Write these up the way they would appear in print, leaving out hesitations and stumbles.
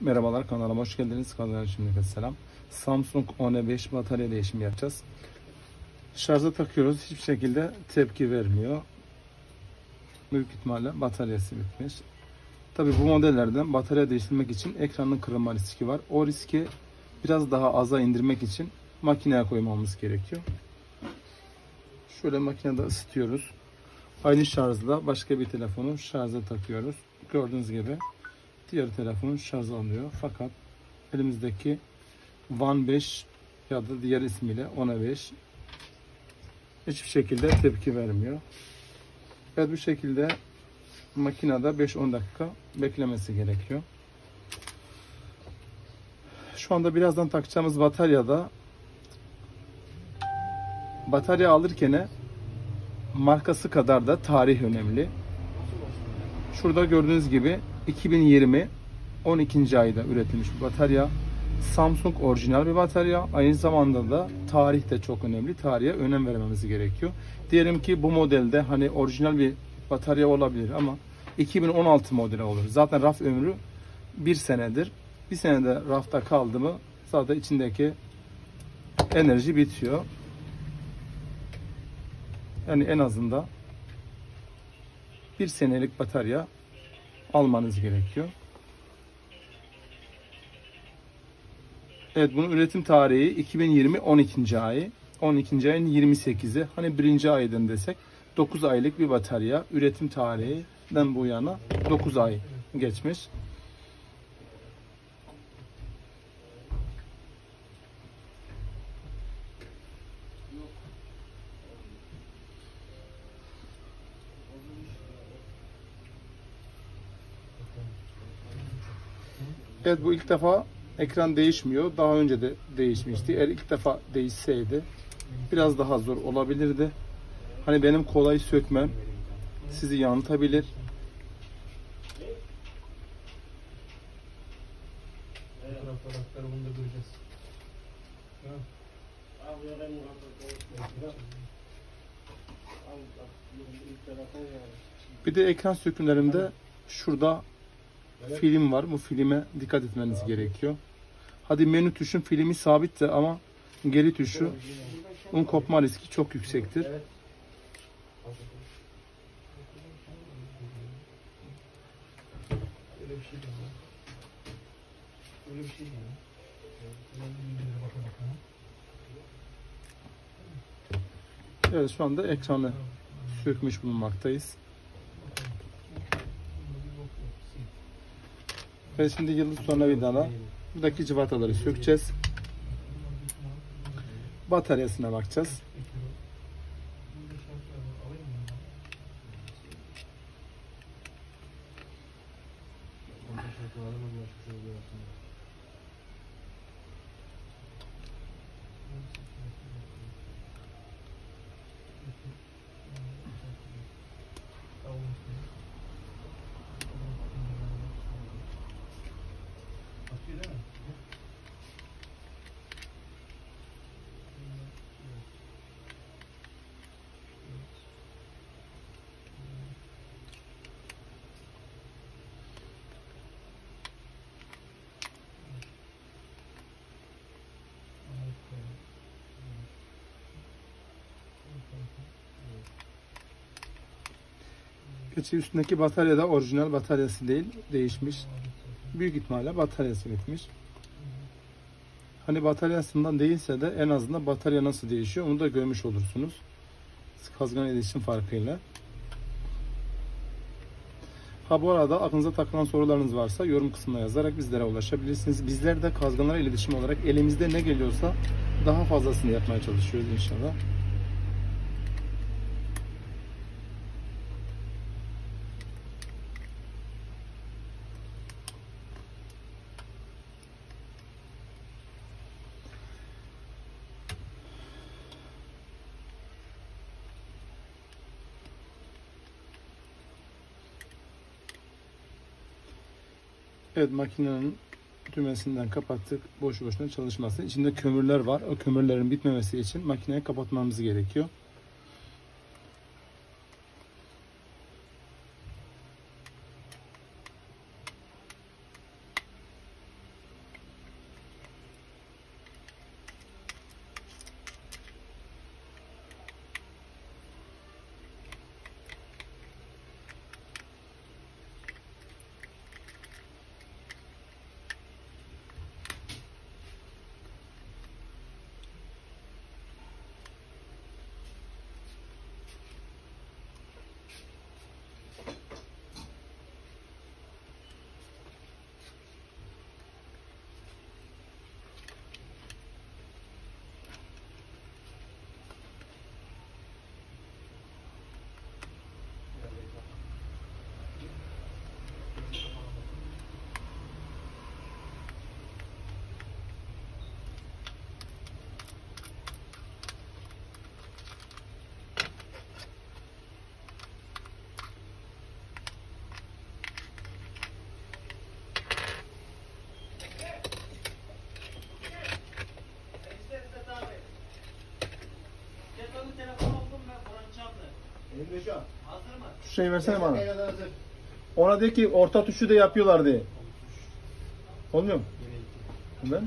Merhabalar, kanalıma hoş geldiniz. Kanalıma şimdiden selam. Samsung ON5 batarya değişimi yapacağız. Şarja takıyoruz. Hiçbir şekilde tepki vermiyor. Büyük ihtimalle bataryası bitmiş. Tabi bu modellerden batarya değiştirmek için ekranın kırılma riski var. O riski biraz daha aza indirmek için makineye koymamız gerekiyor. Şöyle makinede ısıtıyoruz. Aynı şarjda başka bir telefonu şarja takıyoruz. Gördüğünüz gibi diğer telefonun şarj alıyor. Fakat elimizdeki One 5 ya da diğer ismiyle One 5 hiçbir şekilde tepki vermiyor. Evet, bu şekilde makinede 5-10 dakika beklemesi gerekiyor. Şu anda birazdan takacağımız bataryada batarya alırken markası kadar da tarih önemli. Şurada gördüğünüz gibi 2020 12. ayda üretilmiş bir batarya. Samsung orijinal bir batarya. Aynı zamanda da tarih de çok önemli. Tarihe önem vermemiz gerekiyor. Diyelim ki bu modelde hani orijinal bir batarya olabilir ama 2016 modeli olur. Zaten raf ömrü 1 senedir. Bir senede rafta kaldı mı zaten içindeki enerji bitiyor. Yani en azından 1 senelik batarya almanız gerekiyor. Evet, bunun üretim tarihi 2020 12. ay. 12. ayın 28'i. Hani 1. aydan desek 9 aylık bir batarya. Üretim tarihinden bu yana 9 ay geçmiş. Evet, bu ilk defa ekran değişmiyor. Daha önce de değişmişti. Eğer ilk defa değişseydi biraz daha zor olabilirdi. Hani benim kolay sökmem sizi yanıltabilir. Bir de ekran sökümlerinde şurada film var. Bu filme dikkat etmeniz gerekiyor. Hadi menü tuşun filmi sabitti ama geri tuşu kopma riski çok yüksektir. Evet, şu anda ekranı sökmüş bulunmaktayız. Ve şimdi yıldız tornavidayla buradaki cıvataları sökeceğiz. Bataryasına bakacağız. Geçi üstündeki batarya da orijinal bataryası değil, değişmiş. Büyük ihtimalle bataryası bitmiş. Hani bataryasından değilse de en azından batarya nasıl değişiyor onu da görmüş olursunuz. Kazgan iletişim farkıyla. Ha, bu arada aklınıza takılan sorularınız varsa yorum kısmına yazarak bizlere ulaşabilirsiniz. Bizler de Kazganlara iletişim olarak elimizde ne geliyorsa daha fazlasını yapmaya çalışıyoruz inşallah. Evet, makinenin düğmesinden kapattık. Boşu boşuna çalışmasın. İçinde kömürler var. O kömürlerin bitmemesi için makineyi kapatmamız gerekiyor. Şu şeyi versene bana. Ona de ki orta tuşu da yapıyorlar diye. Olmuyor mu? Ben?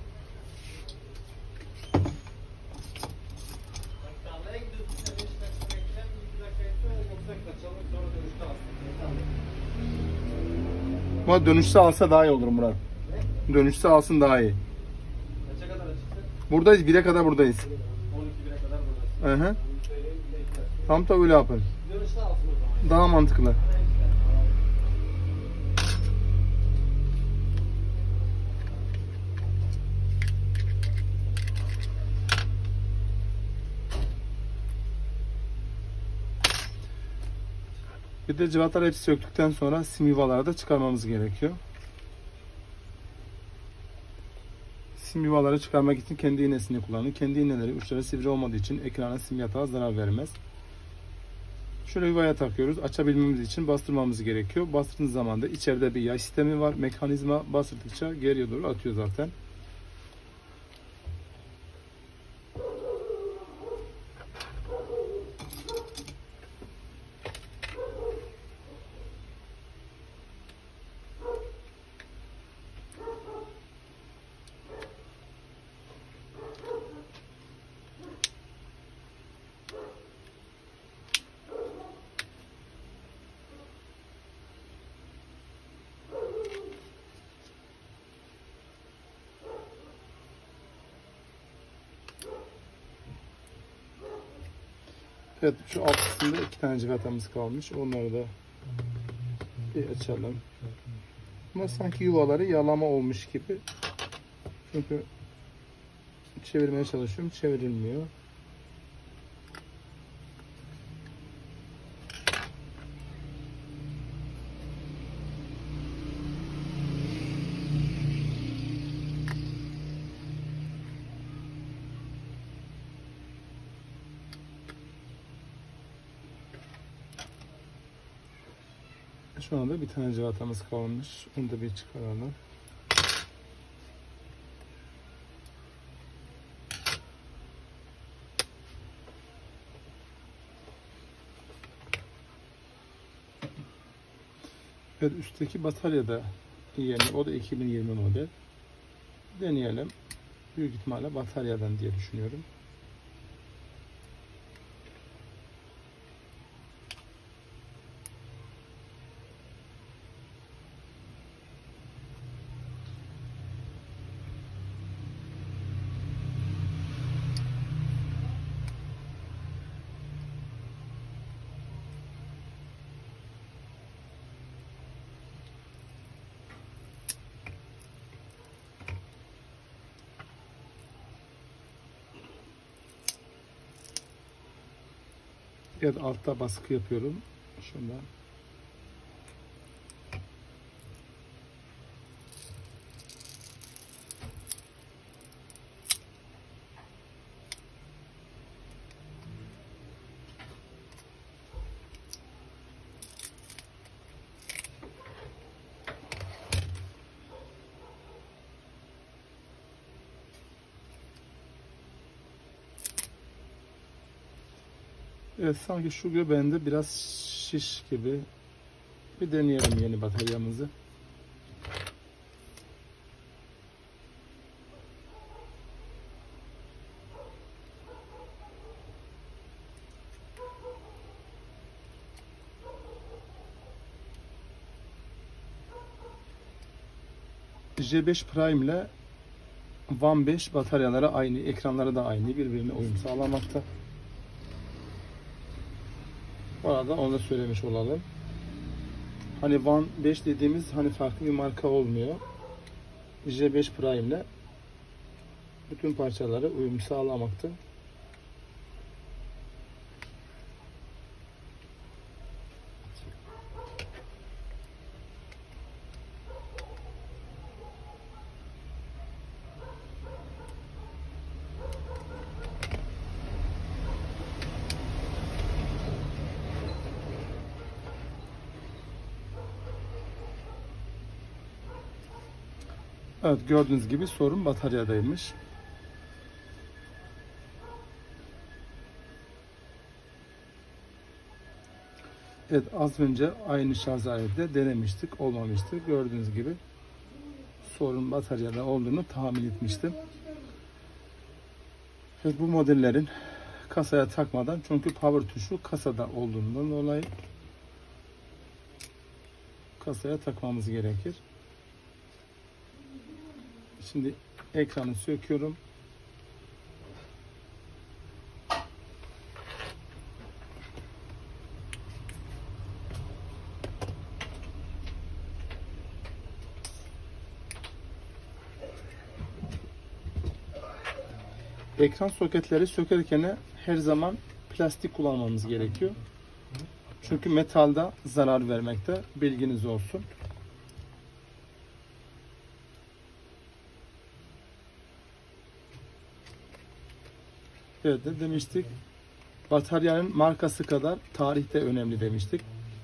Ama dönüşte alsa daha iyi olur Murat. Dönüşte alsın daha iyi. Kaça kadar açıksın? Buradayız, 1'e kadar buradayız. 12'ye kadar buradasın. Hı hı. Tam da öyle yapın. Dönüşte alsın o zaman. Daha mantıklı. Bir de cıvataları hepsi söktükten sonra sim yuvaları da çıkarmamız gerekiyor. Sim yuvaları çıkarmak için kendi iğnesini kullanın. Kendi iğneleri uçları sivri olmadığı için ekrana, sim yatağa zarar vermez. Şöyle yuvaya takıyoruz. Açabilmemiz için bastırmamız gerekiyor. Bastırdığınız zaman da içeride bir yay sistemi var. Mekanizma bastırdıkça geriye doğru atıyor zaten. Evet, şu alt kısımda 2 tane cıvatamız kalmış. Onları da bir açalım. Ama sanki yuvaları yalama olmuş gibi. Çünkü çevirmeye çalışıyorum. Çevrilmiyor. Şu anda bir tane cıvatamız kalmış. Onu da bir çıkaralım. Evet, üstteki batarya da yeni. O da 2020 model. Deneyelim. Büyük ihtimalle bataryadan diye düşünüyorum. Evet, altta baskı yapıyorum. Şundan. Evet, sanki şu göbeğinde biraz şiş gibi. Bir deneyelim yeni bataryamızı. J5 Prime ile One 5 bataryaları aynı, ekranları da aynı, birbirine uyum sağlamakta. Bu arada onu da söylemiş olalım. Hani One 5 dediğimiz hani farklı bir marka olmuyor. J5 Prime ile bütün parçaları uyum sağlamakta. Evet, gördüğünüz gibi sorun bataryadaymış. Evet, az önce aynı şarj aletiyle denemiştik. Olmamıştı. Gördüğünüz gibi sorun bataryada olduğunu tahmin etmiştim. Evet, bu modellerin kasaya takmadan, çünkü power tuşu kasada olduğundan dolayı kasaya takmamız gerekir. Şimdi ekranı söküyorum. Ekran soketleri sökerken her zaman plastik kullanmamız gerekiyor. Çünkü metalda zarar vermekte. Bilginiz olsun. Evet, de demiştik. Bataryanın markası kadar tarihte önemli demiştik.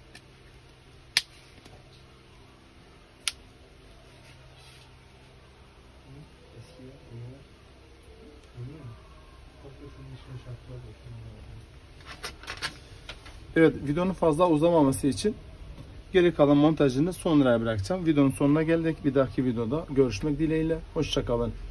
Evet, videonun fazla uzamaması için geri kalan montajını sonraya bırakacağım. Videonun sonuna geldik. Bir dahaki videoda görüşmek dileğiyle. Hoşça kalın.